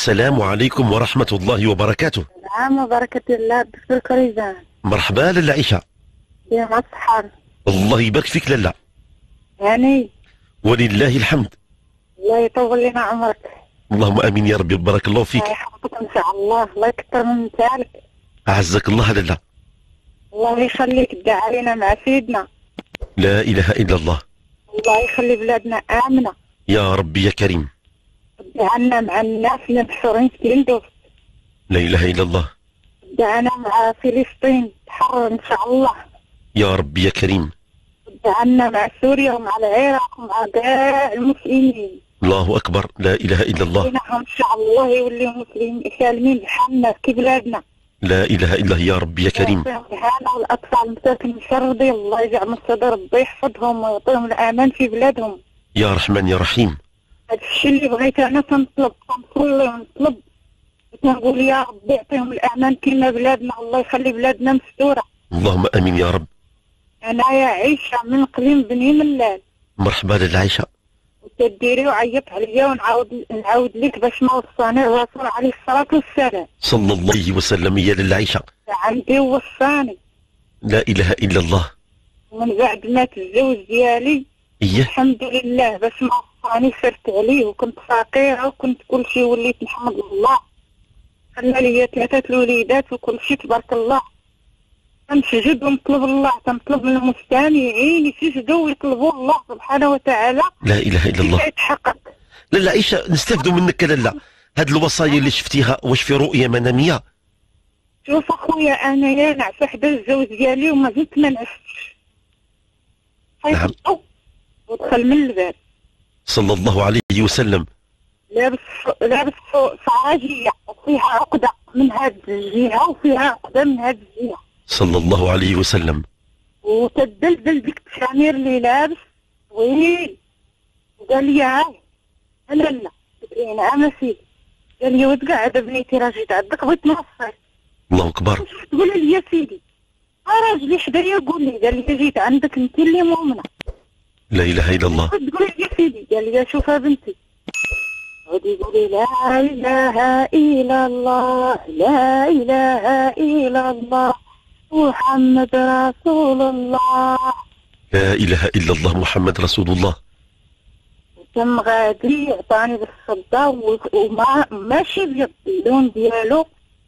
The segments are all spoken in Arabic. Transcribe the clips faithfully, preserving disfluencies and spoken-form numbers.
السلام عليكم ورحمة الله وبركاته. نعم وبركة الله. دكتور كريزان، مرحبا لاله عيشة. يا مع الصحة. الله يبارك فيك لاله. يعني ولله الحمد. الله يطول لنا عمرك. اللهم امين يا ربي. بارك الله فيك. الله يحفظك ان شاء الله. الله يكثر من مثالك. اعزك الله لاله. الله يخليك تدعي علينا مع سيدنا. لا اله الا الله. الله يخلي بلادنا امنه يا ربي يا كريم. دعنا مع الناس اللي محشورين في كلندوس. لا اله الا الله. دعنا مع فلسطين تحرر ان شاء الله. يا ربي يا كريم. دعنا مع سوريا ومع العراق ومع كاع المسلمين. الله اكبر. لا اله الا الله. ان شاء الله يوليو مسلمين سالمين بحالنا في بلادنا. لا اله الا الله يا ربي يا كريم. والاطفال المساكن مشردين الله يجعل من الصدر، ربي يحفظهم ويعطيهم الامان في بلادهم. يا رحمن يا رحيم. هذا الشيء اللي بغيت انا تنطلب تنصلي ونطلب تنقول يا ربي يعطيهم الامان كما بلادنا، الله يخلي بلادنا مستوره. اللهم امين يا رب. انا يا عيشه من قليم بني ملال. مرحبا لاله عيشة. وتديري وعيط عليا ونعاود نعاود لك باش ما وصاني الرسول عليه الصلاه والسلام صلى الله عليه وسلم يا لاله عيشة. عندي وصاني. لا اله الا الله. ومن بعد مات الزوج ديالي ايه الحمد لله باش ما وصاني سرت عليه، وكنت فقيره وكنت كل شيء وليت نحمد الله. خلى لي ثلاثه الوليدات وكل شيء تبارك الله. تنسجد ونطلب الله، تنطلب من المستمعين يسجدوا ويطلبوا الله سبحانه وتعالى. لا اله الا الله. يتحقق. لاله عيشة نستافدوا منك لاله. هاد الوصايا اللي شفتيها واش في رؤية منامية؟ شوف اخويا انا يا نعس حدا الزوج ديالي وما زلت ما نعستش. نعم. ودخل من الباب صلى الله عليه وسلم. لابس لابس صعاجية وفيها عقدة من هاد الجهة وفيها عقدة من هاد الجهة. صلى الله عليه وسلم. وتدلدل ديك التشامير اللي لابس طويل. وقال لي هاي لا لا قلت له نعم سيدي. قال لي وتقعد بنيتي راه جيت عندك بغيت نوصل. الله اكبر. تقول لي يا سيدي راجلي حدايا قول لي. قال لي جيت عندك انت اللي مؤمنة. لا اله الا الله. تقول لي يا سيدي. قال لي شوف بنتي غادي يقولي لا اله الا الله لا اله الا الله محمد رسول الله. لا اله الا الله محمد رسول الله. تم غادي عطاني بالصدى وما ماشي ابيض اللون ديالو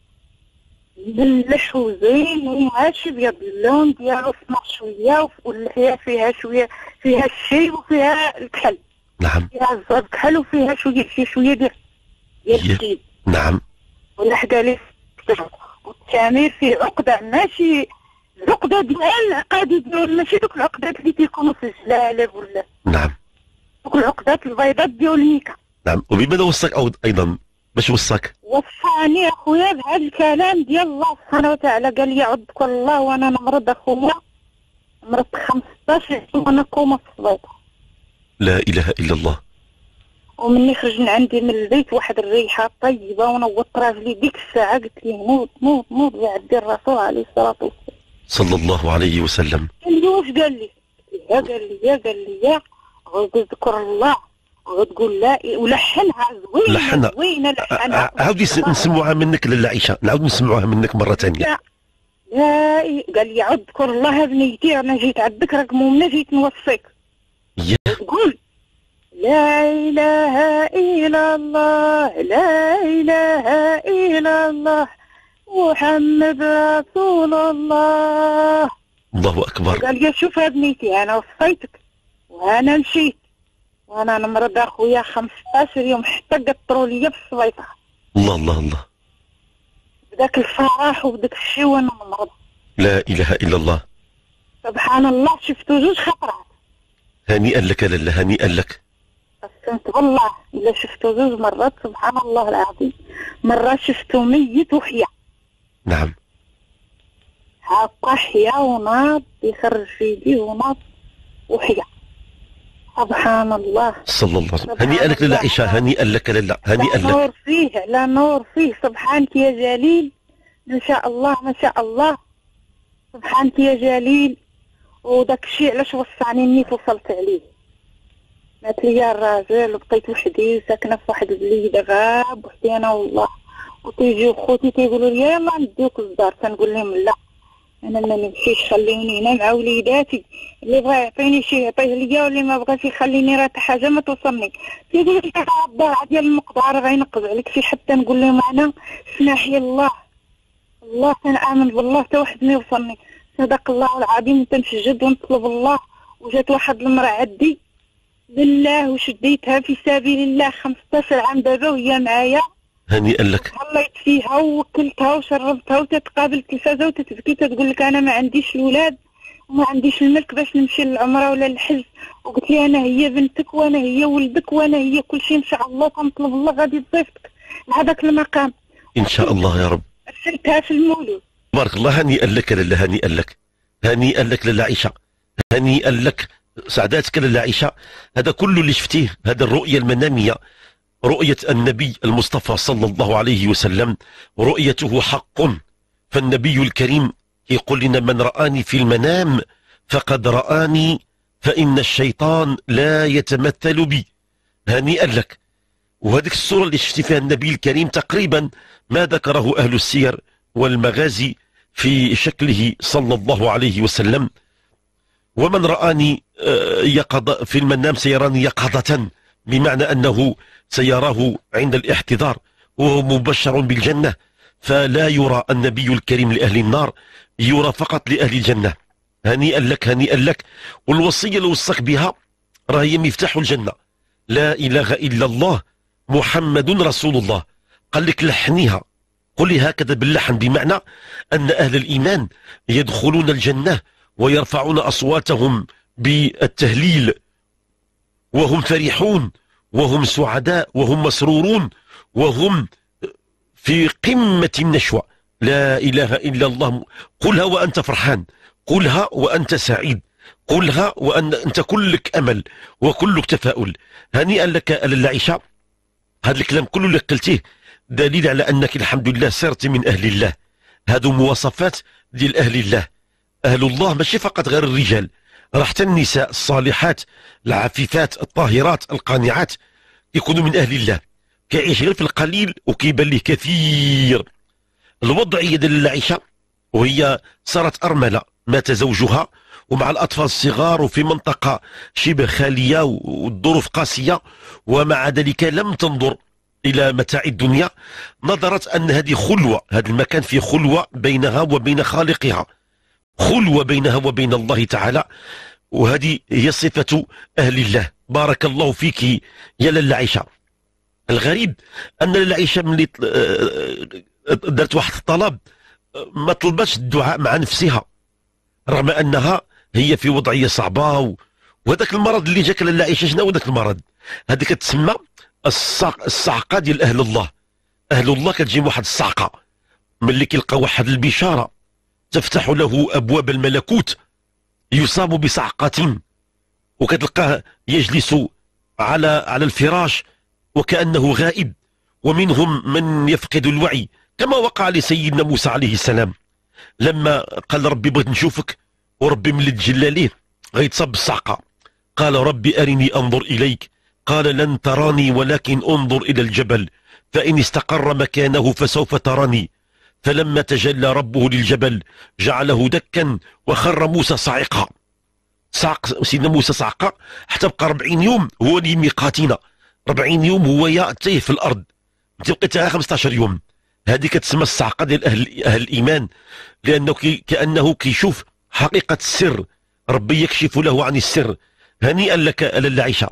ملح وزين وماشي ابيض اللون ديالو اسمر شويه واللحيه فيها شويه فيها الشاي وفيها الكحل. نعم. فيها الزرق كحل وفيها شويه شي شويه ديال ديال الجيب. نعم. ولا حدا لي والتامير فيه عقده ماشي العقده ديال العقاد ديال ماشي دوك العقدات اللي تيكونوا في الجلالب ولا. نعم. دوك العقدات البيضات ديال الميكا. نعم. وبماذا وصاك أو ايضا باش وصاك؟ وصاني اخويا بهذا الكلام ديال الله سبحانه وتعالى. قال لي عضك الله وانا نمرض اخويا مرضت خمسطاش يوم وانا كوما في السبيطار. لا اله الا الله. ومني خرجنا عندي من البيت واحد الريحه طيبه ونوضت راجلي ديك الساعه قلت لي نوض نوض نوض يعدي الرسول عليه الصلاه والسلام صلى الله عليه وسلم. قال لي واش قال لي؟ يا قال لي يا قال لي يا غتذكر الله وتقول لا ولحنها زوينه لحنها زوينه لحنها. عاودي نسمعوها منك لاله عيشة. نعاود نسمعوها منك مره ثانيه. لا لا قال لي عد اذكر الله بنيتي انا جيت عندك راك مؤمنه جيت نوصيك. يا تقول لا اله الا الله لا اله الا الله محمد رسول الله. الله اكبر. قال لي شوف بنيتي انا وصيتك وانا مشيت وانا نمرض اخويا خمسطاش يوم حتى قطروا ليا في السبيطار. الله الله الله. بداك الفرح وبداك الشيء وانا نمرض. لا اله الا الله. سبحان الله شفتو جوج خطرات. هنيئا لك لاله هنيئا لك. قسمت بالله الا شفتو جوج مرات سبحان الله العظيم. مرة شفتو ميت وحيا. نعم. هاكا حيا وناض يخرج في يديه وناض وحيا. سبحان الله. صلى الله عليه وسلم. هنيئا لك لاله عيشة هنيئا لك لاله هنيئا لك. لا نور فيه لا نور فيه سبحانك يا جليل. ما شاء الله ما شاء الله سبحانك يا جليل. وداك الشيء علاش وصاني نيت وصلت عليه. مات ليا الراجل وبقيت وحدي ساكنه في واحد البليده غاب وحدي انا والله. وتيجيو خوتي تيقولوا لي يلاه نديوك للدار، تنقول لهم لا انا ما نمشيش، خليوني هنا مع وليداتي، اللي بغى يعطيني شي يعطيه ليا واللي ما بغاش يخليني راه حتى حاجه ما توصلني. تيقولوا لي الضاع ديال المقدار غينقز عليك شي حتى نقول لهم انا سماحي الله الله كنآمن بالله حتى واحد ما يوصلني. صدق الله العظيم تنسجد ونطلب الله. وجات واحد المراه عندي بالله وشديتها في سبيل الله خمسطاش عام دابا وهي معايا. هنيئا لك. هليت فيها ووكلتها وشربتها وتتقابل التلفازه وتتبكي تتقول لك انا ما عنديش الاولاد وما عنديش الملك باش نمشي للعمره ولا للحج. وقلت لي انا هي بنتك وانا هي ولدك وانا هي كل شيء ان شاء الله، كنطلب الله غادي تضيفتك لهذاك المقام ان شاء الله يا رب. ارسلتها في المولود. بارك الله. هنيئا لك لاله، هنيئا لك، هنيئا لك لاله عائشه، هنيئا لك، سعداتك لاله عائشه. هذا كله اللي شفتيه، هذا الرؤيه المناميه، رؤية النبي المصطفى صلى الله عليه وسلم، رؤيته حق. فالنبي الكريم يقول لنا من رآني في المنام فقد رآني فإن الشيطان لا يتمثل بي. هنيئا لك. وهذه الصورة اللي شفتي فيها النبي الكريم تقريبا ما ذكره أهل السير والمغازي في شكله صلى الله عليه وسلم. ومن رآني يقظ في المنام سيراني يقظة، بمعنى أنه سيراه عند الاحتضار وهو مبشر بالجنة. فلا يرى النبي الكريم لأهل النار، يرى فقط لأهل الجنة. هنيئا لك، هنيئا لك. والوصية اللي وصاك بها راهي مفتاح الجنة، لا إله إلا الله محمد رسول الله. قال لك لحنيها، قولي هكذا باللحن، بمعنى أن أهل الإيمان يدخلون الجنة ويرفعون أصواتهم بالتهليل وهم فرحون وهم سعداء وهم مسرورون وهم في قمة النشوة. لا إله إلا الله. قلها وأنت فرحان، قلها وأنت سعيد، قلها وأنت كلك أمل وكلك تفاؤل. هنيئا لك لاله عائشة. هذا الكلام كله اللي قلتيه دليل على أنك الحمد لله صرت من أهل الله. هذو مواصفات ديال أهل الله. أهل الله ماشي فقط غير الرجال، راه حتى النساء الصالحات العفيفات الطاهرات القانعات يكونوا من أهل الله. كيعيش غير في القليل وكيبان ليه كثير. الوضعية ديال لاله عائشة وهي صارت أرملة، مات زوجها ومع الأطفال الصغار وفي منطقة شبه خالية والظروف قاسية، ومع ذلك لم تنظر إلى متاع الدنيا، نظرت أن هذه خلوة، هذا المكان فيه خلوة بينها وبين خالقها، خلوة بينها وبين الله تعالى. وهذه هي صفة أهل الله. بارك الله فيك يا لاله عائشة. الغريب أن لاله عائشة ملي درت واحد الطلب ما طلبتش الدعاء مع نفسها، رغم أنها هي في وضعية صعبة. وهذاك المرض اللي جاك لاله عائشة شنو هو ذاك المرض؟ هذه كتسمى الصعقة ديال أهل الله. أهل الله كتجي واحد الصعقة ملي كيلقى واحد البشارة تفتح له أبواب الملكوت، يصاب بصعقة وكتلقاه يجلس على على الفراش وكأنه غائب. ومنهم من يفقد الوعي، كما وقع لسيدنا موسى عليه السلام لما قال ربي بغيت نشوفك، وربي من اللي تجلى ليه غيتصاب بالصعقة. قال ربي أرني أنظر إليك، قال لن تراني ولكن انظر إلى الجبل فإن استقر مكانه فسوف تراني. فلما تجلى ربه للجبل جعله دكا وخر موسى صاعقا. صعق سيدنا موسى صعقة حتى بقى أربعين يوم هو اللي ميقاتنا، أربعين يوم هو يأتيه في الأرض، انت بقيتها خمسة عشر يوم. هذه كتسمى الصعقة ديال أهل, أهل الإيمان، لأنه كي كأنه كيشوف حقيقة السر، ربي يكشف له عن السر. هنيئا لك لاله عائشة.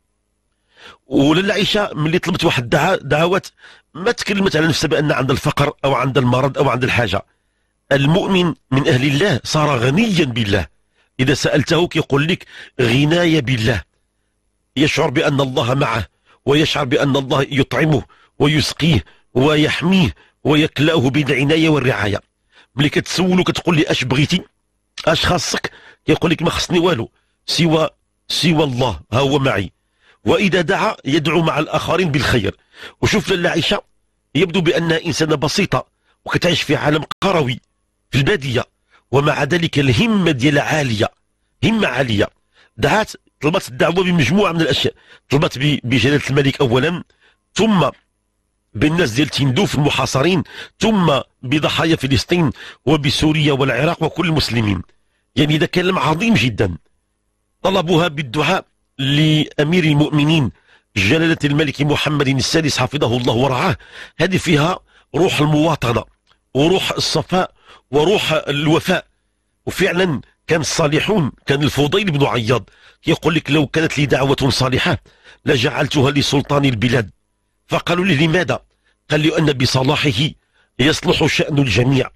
ولاله عائشة ملي طلبت واحد الدعاء دعوات ما تكلمت على نفسها بأن عند الفقر أو عند المرض أو عند الحاجة. المؤمن من أهل الله صار غنيا بالله، إذا سألته كيقول لك غناية بالله، يشعر بأن الله معه ويشعر بأن الله يطعمه ويسقيه ويحميه ويكلأه بالعناية والرعاية. ملي كتسولو كتقول لي اش بغيتي اش خاصك، كيقول لك ما خصني والو سوى سوى الله ها هو معي. وإذا دعا يدعو مع الآخرين بالخير. وشوف لاله عائشة يبدو بأنها إنسانة بسيطة وكتعيش في عالم قروي في البادية، ومع ذلك الهمة ديالها عالية، همة عالية. دعات طلبت الدعوة بمجموعة من الأشياء، طلبت بجلالة الملك أولا، ثم بالناس ديال تندوف المحاصرين، ثم بضحايا فلسطين وبسوريا والعراق وكل المسلمين. يعني ده كلام عظيم جدا. طلبوها بالدعاء لأمير المؤمنين جلالة الملك محمد السادس حفظه الله ورعاه. هذه فيها روح المواطنة وروح الصفاء وروح الوفاء. وفعلا كان الصالحون، كان الفضيل بن عياض يقول لك لو كانت لي دعوة صالحة لجعلتها لسلطان البلاد. فقالوا له لماذا؟ قال لي أن بصلاحه يصلح شأن الجميع.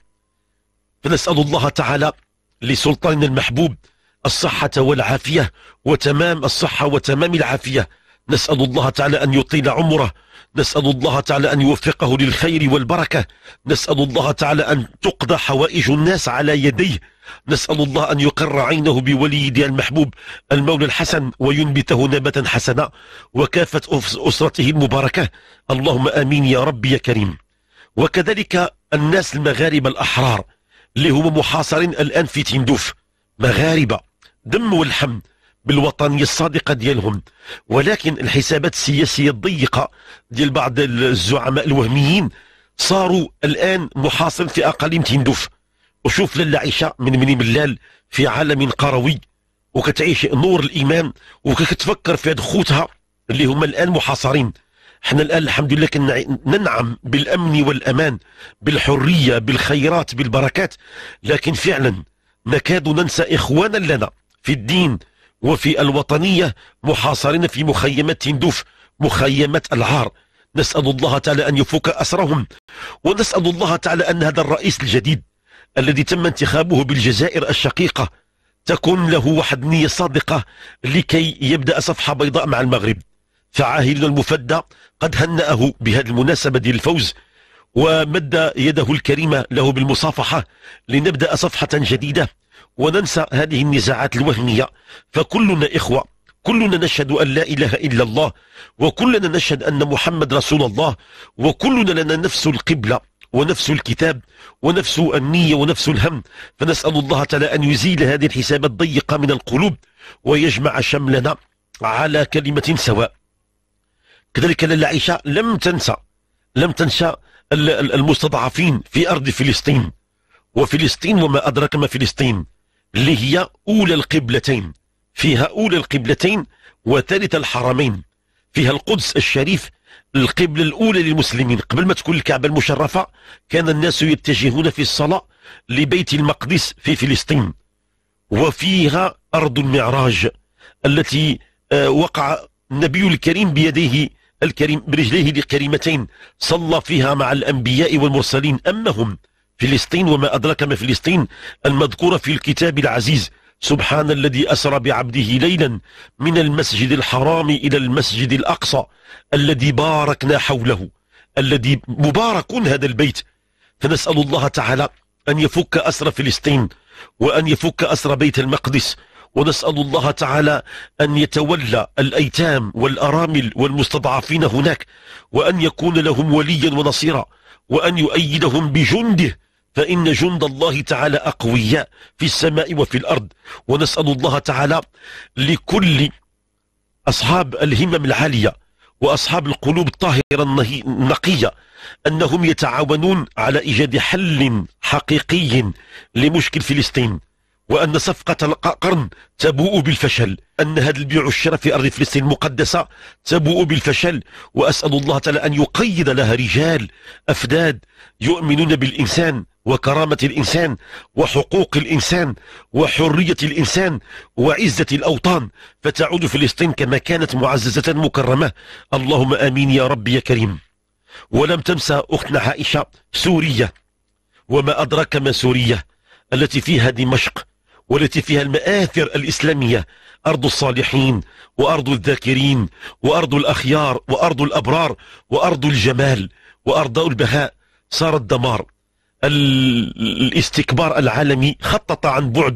فنسأل الله تعالى لسلطاننا المحبوب الصحة والعافية وتمام الصحة وتمام العافية. نسأل الله تعالى أن يطيل عمره، نسأل الله تعالى أن يوفقه للخير والبركة، نسأل الله تعالى أن تقضى حوائج الناس على يديه، نسأل الله أن يقر عينه بوليده المحبوب المولى الحسن وينبته نبتا حسنا وكافة أسرته المباركة. اللهم آمين يا رب يا كريم. وكذلك الناس المغاربة الأحرار اللي هم محاصرين الآن في تندوف، مغاربة دم والحم بالوطنية الصادقة ديالهم، ولكن الحسابات السياسية الضيقة ديال بعض الزعماء الوهميين صاروا الآن محاصر في أقاليم تندوف. وشوف لاله عائشة من مني ملال في عالم قروي وكتعيش نور الإيمان وكتفكر في هاد خوتها اللي هم الآن محاصرين. احنا الآن الحمد لله ننعم بالأمن والأمان، بالحرية، بالخيرات، بالبركات، لكن فعلا نكاد ننسى إخوانا لنا في الدين وفي الوطنية محاصرين في مخيمات تندوف، مخيمات العار. نسأل الله تعالى أن يفك أسرهم، ونسأل الله تعالى أن هذا الرئيس الجديد الذي تم انتخابه بالجزائر الشقيقة تكون له واحد نية صادقة لكي يبدأ صفحة بيضاء مع المغرب. فعاهلنا المفدى قد هنأه بهذه المناسبة ديال الفوز ومد يده الكريمة له بالمصافحة لنبدأ صفحة جديدة وننسى هذه النزاعات الوهمية. فكلنا إخوة، كلنا نشهد أن لا إله إلا الله، وكلنا نشهد أن محمد رسول الله، وكلنا لنا نفس القبلة ونفس الكتاب ونفس النية ونفس الهم. فنسأل الله تعالى أن يزيل هذه الحسابات الضيقة من القلوب ويجمع شملنا على كلمة سواء. كذلك لاله عائشة لم تنسى لم تنسى المستضعفين في أرض فلسطين، وفلسطين وما أدرك ما فلسطين اللي هي أولى القبلتين، فيها أولى القبلتين وثالث الحرمين، فيها القدس الشريف القبلة الأولى للمسلمين. قبل ما تكون الكعبة المشرفة كان الناس يتجهون في الصلاة لبيت المقدس في فلسطين، وفيها أرض المعراج التي وقع النبي الكريم بيديه الكريم برجليه الكريمتين صلى فيها مع الأنبياء والمرسلين. أما هم فلسطين وما أدرك ما فلسطين المذكورة في الكتاب العزيز: سبحان الذي أسرى بعبده ليلا من المسجد الحرام إلى المسجد الأقصى الذي باركنا حوله، الذي مبارك هذا البيت. فنسأل الله تعالى أن يفك أسر فلسطين وأن يفك أسر بيت المقدس، ونسأل الله تعالى أن يتولى الأيتام والأرامل والمستضعفين هناك، وأن يكون لهم وليا ونصيرا، وأن يؤيدهم بجنده، فإن جند الله تعالى أقوياء في السماء وفي الأرض. ونسأل الله تعالى لكل أصحاب الهمم العالية وأصحاب القلوب الطاهرة النقية أنهم يتعاونون على إيجاد حل حقيقي لمشكل فلسطين، وأن صفقة القرن تبوء بالفشل، أن هذا البيع والشراء في أرض فلسطين المقدسة تبوء بالفشل. وأسأل الله تعالى أن يقيد لها رجال أفداد يؤمنون بالإنسان وكرامة الإنسان وحقوق الإنسان وحرية الإنسان وعزة الأوطان، فتعود فلسطين كما كانت معززة مكرمة. اللهم آمين يا رب يا كريم. ولم تنسى أختنا عائشة سوريا وما أدرك ما سوريا التي فيها دمشق والتي فيها المآثر الإسلامية، أرض الصالحين وأرض الذاكرين وأرض الأخيار وأرض الأبرار وأرض الجمال وأرض البهاء. صار الدمار، الاستكبار العالمي خطط عن بعد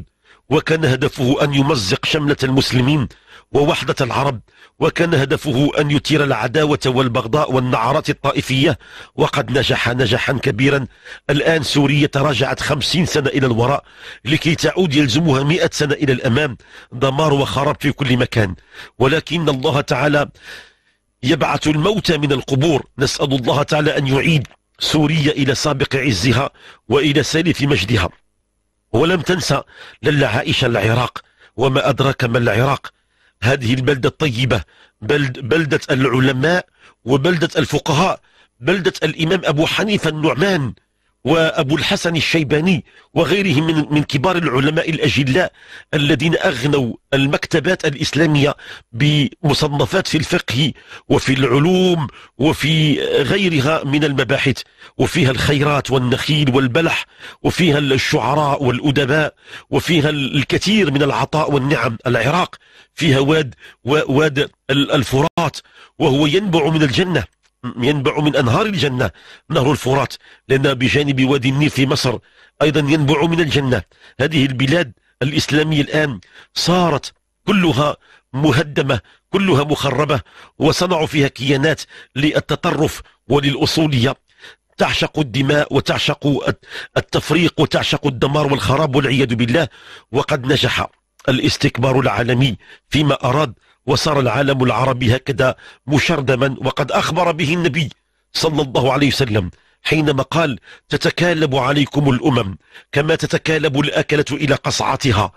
وكان هدفه أن يمزق شملة المسلمين ووحدة العرب، وكان هدفه أن يثير العداوة والبغضاء والنعرات الطائفية، وقد نجح نجحا كبيرا. الآن سوريا تراجعت خمسين سنة إلى الوراء لكي تعود يلزمها مئة سنة إلى الأمام، دمار وخراب في كل مكان، ولكن الله تعالى يبعث الموتى من القبور. نسأل الله تعالى أن يعيد سوريا إلى سابق عزها وإلى سالف مجدها. ولم تنسى للا عائشة العراق، وما أدراك ما العراق، هذه البلدة الطيبة، بلد بلدة العلماء وبلدة الفقهاء، بلدة الإمام أبو حنيفة النعمان وأبو الحسن الشيباني وغيرهم من من كبار العلماء الأجلاء الذين أغنوا المكتبات الإسلامية بمصنفات في الفقه وفي العلوم وفي غيرها من المباحث، وفيها الخيرات والنخيل والبلح، وفيها الشعراء والأدباء، وفيها الكثير من العطاء والنعم. العراق فيها واد واد الفرات، وهو ينبع من الجنة، ينبع من أنهار الجنة نهر الفرات، لأن بجانب وادي النيل في مصر أيضا ينبع من الجنة. هذه البلاد الإسلامية الآن صارت كلها مهدمة، كلها مخربة، وصنعوا فيها كيانات للتطرف وللأصولية، تعشق الدماء وتعشق التفريق وتعشق الدمار والخراب والعياذ بالله. وقد نجح الاستكبار العالمي فيما أراد، وصار العالم العربي هكذا مشردما، وقد أخبر به النبي صلى الله عليه وسلم حينما قال: تتكالب عليكم الأمم كما تتكالب الأكلة إلى قصعتها.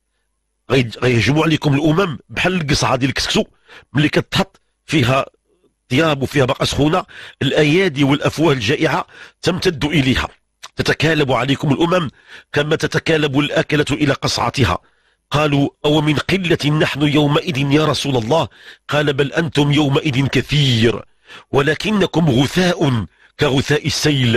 غيجمع عليكم الأمم بحال القصعة ديال الكسكسو ملي كتحط فيها ثياب وفيها بقى سخونة، الأيادي والأفواه الجائعة تمتد إليها. تتكالب عليكم الأمم كما تتكالب الأكلة إلى قصعتها. قالوا: أو من قلة نحن يومئذ يا رسول الله؟ قال: بل أنتم يومئذ كثير ولكنكم غثاء كغثاء السيل.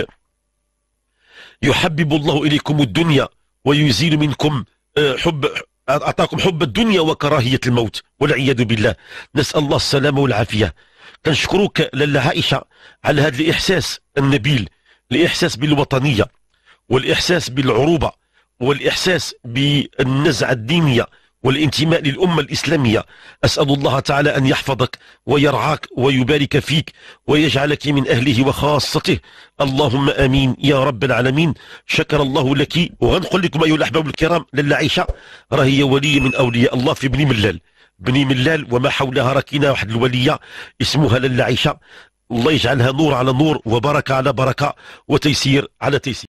يحبب الله إليكم الدنيا ويزيل منكم حب، أعطاكم حب الدنيا وكراهية الموت والعياذ بالله. نسأل الله السلامة والعافية. كنشكروك لاله عائشة على هذا الإحساس النبيل، الإحساس بالوطنية والإحساس بالعروبة والإحساس بالنزعة الدينية والانتماء للأمة الإسلامية. أسأل الله تعالى أن يحفظك ويرعاك ويبارك فيك ويجعلك من أهله وخاصته، اللهم آمين يا رب العالمين. شكر الله لك. وغنقول لكم أيها الأحباب الكرام، لاله عائشة راه هي ولي من أولياء الله في بني ملال، بني ملال وما حولها ركينا واحد الولية اسمها لاله عائشة. الله يجعلها نور على نور وبركة على بركة وتيسير على تيسير.